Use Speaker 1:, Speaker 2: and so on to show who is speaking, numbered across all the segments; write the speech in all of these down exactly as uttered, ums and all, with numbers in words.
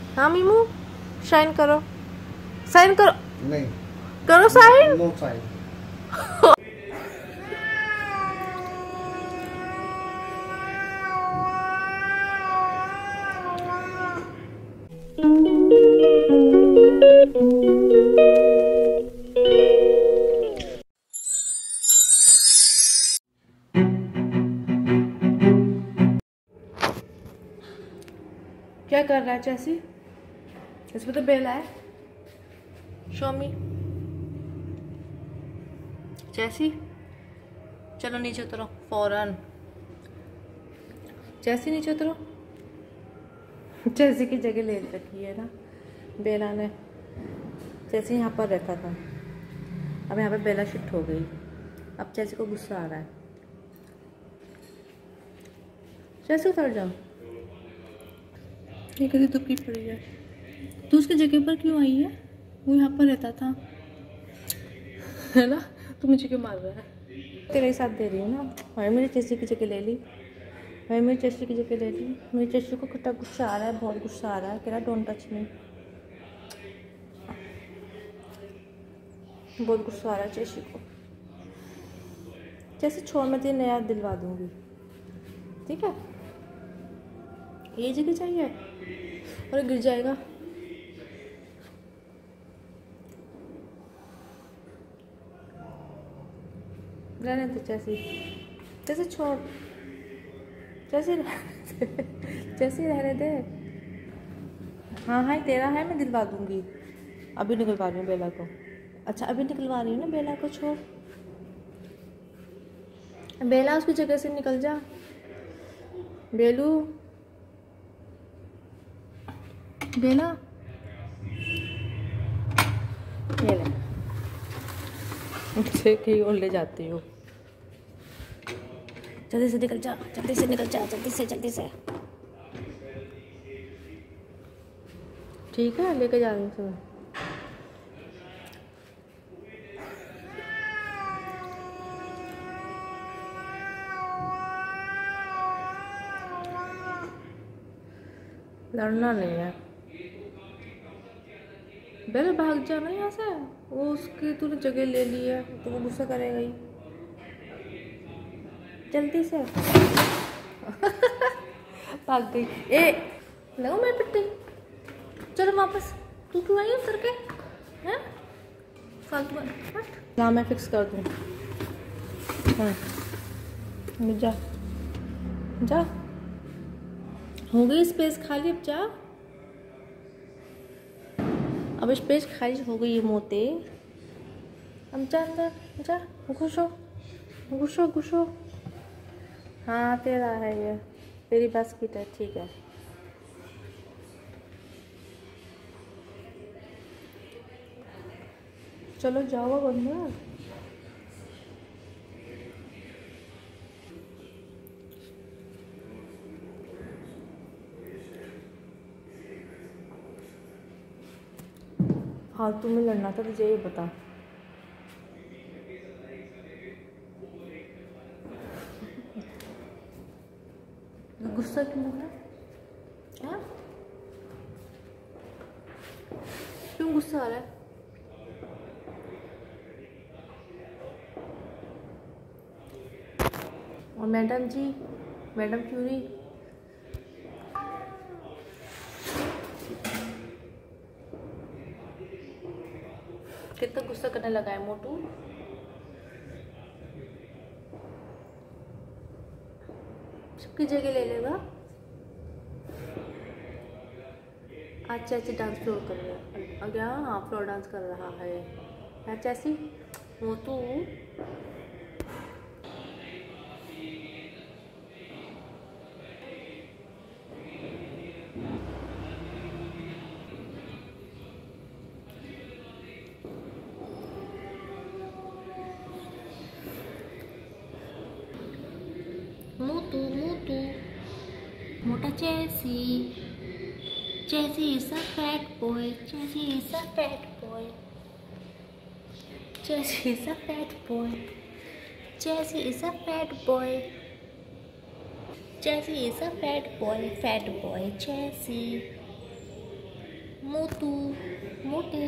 Speaker 1: हाँ memo, sign करो, sign करो।
Speaker 2: नहीं
Speaker 1: करो साइन।
Speaker 2: No sign.
Speaker 1: क्या कर रहा है चैसी? इसमें तो बेला है। शोमी चैसी, चलो नीचे उतरो फौरन। चैसी नीचे उतरो। चैसी की जगह ले रखी है ना बेला ने। चैसी यहाँ पर रहता था, अब यहाँ पे बेला शिफ्ट हो गई। अब चैसी को गुस्सा आ रहा है। चैसी उतर जाओ। ये कभी दुखी पड़ी है। तू उसकी जगह पर क्यों आई है? वो यहाँ पर रहता था, है ना? तू मुझे क्यों मार रहा है? तेरे ही साथ दे रही हूँ ना। भाई मेरी चेसी की जगह ले ली, भाई मेरी चेसी की जगह ले ली। मेरी चेसी को कितना गुस्सा आ रहा है, बहुत गुस्सा आ रहा है। कह रहा डोंट टच मी, बहुत गुस्सा आ रहा है चेसी को। जैसे छोड़, मैं तुझे नया दिलवा दूंगी, ठीक है? ये जगह चाहिए और गिर जाएगा। रहने दे जैसी, जैसे छोड़, जैसे जैसे रहने दे। हाँ हाँ तेरा है, मैं दिलवा दूंगी। अभी निकलवा रही हूँ बेला को। अच्छा अभी निकलवा रही हूँ ना बेला को। छोड़ बेला, उसकी जगह से निकल जा। बेलू, बेला ये ले, मुझसे कहीं और ले जाती हूँ। जल्दी से निकल जा, जल्दी से निकल जा, जल्दी से जल्दी से। ठीक है, लेके जा रही हूँ तुम्हें। लड़ना नहीं है बेला, भाग जाना यहाँ से। वो उसकी तूने जगह ले ली है तो वो गुस्सा करेगा ही। जल्दी से भाग गई। ए लगो मैं पिट्टी, चलो वापस। तू क्यों आई उतर के? हैं फालतू बात ना, मैं फिक्स कर दूँ। हाँ जा जा, हो गई स्पेस खाली, अब जा। अब स्पेस खाली हो गई है मोते। अब जा अंदर जा, घुसो घुसो घुसो। हाँ तेरा है ये, तेरी बास्केट है, ठीक है। चलो जाओ अब अंदर। फालतू में लड़ना था तुझे, ये बता। गुस्सा क्यों हो रहा है? क्यों गुस्सा आ रहा है? और मैडम जी, मैडम क्यूरी, कितना गुस्सा करने लगा है मोटू। सबकी जगह ले लेगा। आज चाची डांस फ्लोर कर रहा है। क्या? हाँ फ्लोर डांस कर रहा है। क्या चाची? मोटू मोटू मोटू मोटा चैसी, Jesse is a fat boy. Jesse is a fat boy. Jesse is a fat boy. Jesse is a fat boy. Jesse is a fat boy. Fat boy Jesse. बेटी।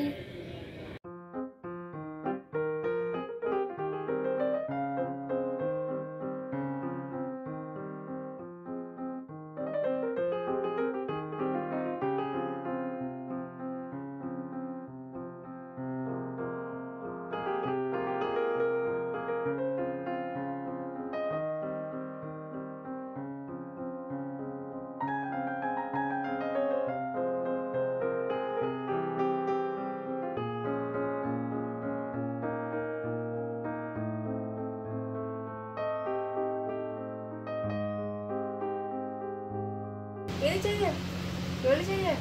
Speaker 1: ये नहीं चाहिए, ये नहीं चाहिए,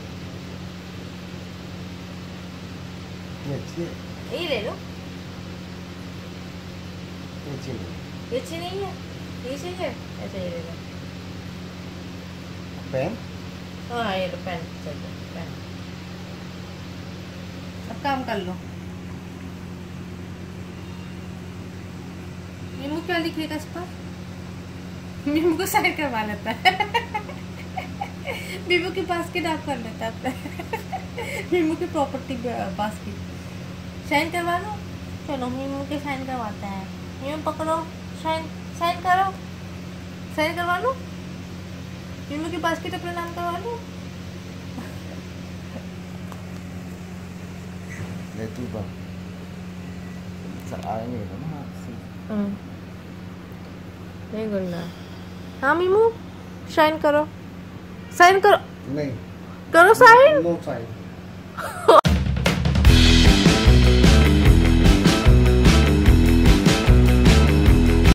Speaker 2: ये अच्छी है।
Speaker 1: ये ले लो।
Speaker 2: ये अच्छी नहीं।
Speaker 1: ये अच्छी नहीं है, ये चाहिए, ऐसा ये ले लो।
Speaker 2: पेन?
Speaker 1: हाँ ये लो पेन, चलो पेन। अब काम कर लो। मीमू क्या लिखेगा इस पर? मीमू को साइन करवा लेता है। मीमू की बास्केट आप कर लेता है। मीमू की प्रॉपर्टी बास्केट साइन करवा लो। चलो मीमू के साइन करवाते हैं। मीमू पकड़ो, साइन साइन करो, साइन करवा लो। मीमू की बास्केट अपने नाम करवा लो।
Speaker 2: ले तू बा आए नहीं है ना आपसे।
Speaker 1: नहीं गुन्ना। हाँ मीमू साइन करो, साइन करो,
Speaker 2: नहीं
Speaker 1: करो साइन।
Speaker 2: No sign.